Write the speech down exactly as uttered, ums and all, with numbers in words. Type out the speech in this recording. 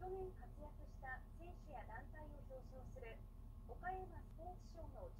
去年活躍した選手や団体を表彰する岡山スポーツ賞の